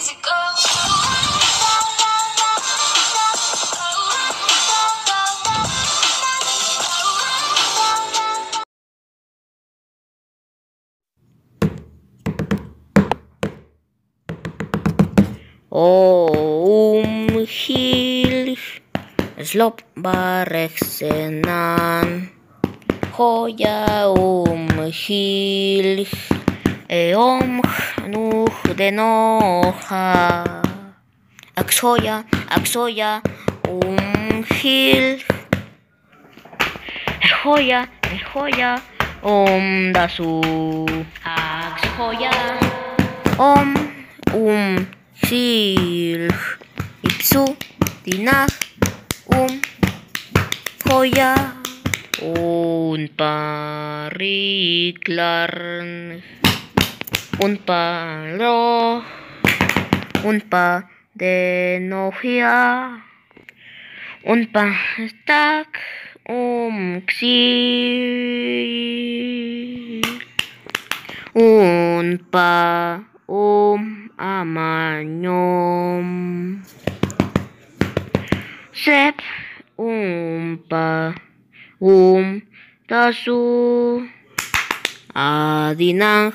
Hil slop bareksenan Hoya hil nuh denoha Aksoya hil Hoya dasu Aksoya hil ipsu dinah Hoya pariklar palo denohia stak xil amanyom sep tasu adinah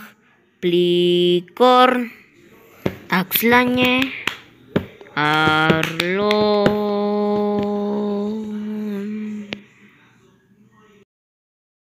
plikor akslanye arlo